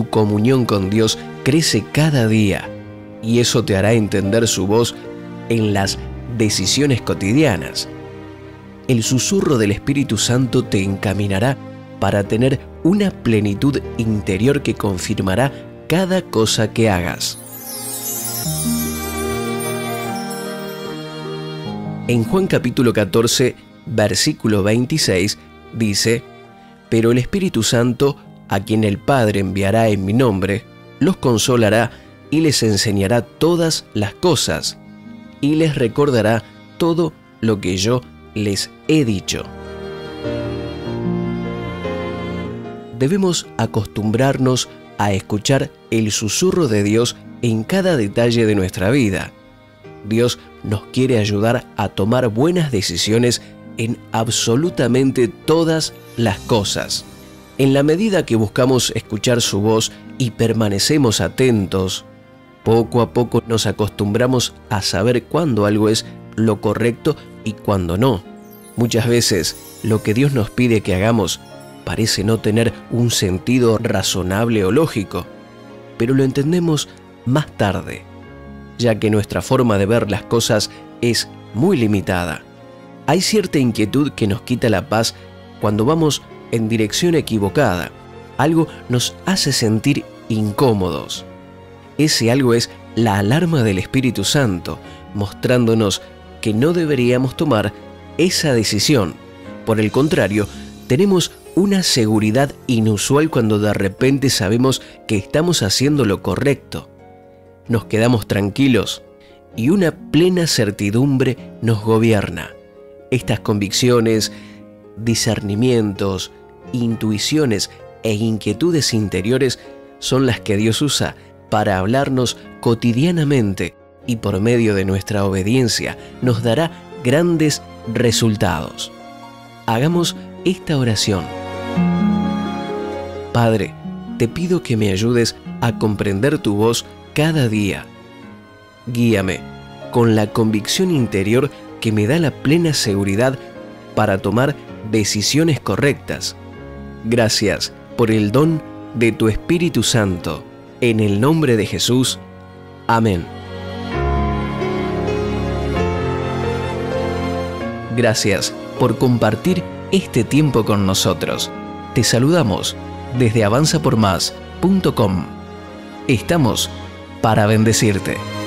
tu comunión con Dios crece cada día y eso te hará entender su voz en las decisiones cotidianas. El susurro del Espíritu Santo te encaminará para tener una plenitud interior que confirmará cada cosa que hagas. En Juan capítulo 14, versículo 26, dice: «Pero el Espíritu Santo, a quien el Padre enviará en mi nombre, los consolará y les enseñará todas las cosas, y les recordará todo lo que yo les he dicho». Debemos acostumbrarnos a escuchar el susurro de Dios en cada detalle de nuestra vida. Dios nos quiere ayudar a tomar buenas decisiones en absolutamente todas las cosas. En la medida que buscamos escuchar su voz y permanecemos atentos, poco a poco nos acostumbramos a saber cuándo algo es lo correcto y cuándo no. Muchas veces lo que Dios nos pide que hagamos parece no tener un sentido razonable o lógico, pero lo entendemos más tarde, ya que nuestra forma de ver las cosas es muy limitada. Hay cierta inquietud que nos quita la paz cuando vamos en dirección equivocada. Algo nos hace sentir incómodos. Ese algo es la alarma del Espíritu Santo, mostrándonos que no deberíamos tomar esa decisión. Por el contrario, tenemos una seguridad inusual cuando de repente sabemos que estamos haciendo lo correcto. Nos quedamos tranquilos y una plena certidumbre nos gobierna. Estas convicciones, discernimientos, intuiciones e inquietudes interiores son las que Dios usa para hablarnos cotidianamente y por medio de nuestra obediencia nos dará grandes resultados. Hagamos esta oración. Padre, te pido que me ayudes a comprender tu voz cada día. Guíame con la convicción interior que me da la plena seguridad para tomar decisiones correctas. Gracias por el don de tu Espíritu Santo. En el nombre de Jesús. Amén. Gracias por compartir este tiempo con nosotros. Te saludamos desde avanzapormás.com. Estamos para bendecirte.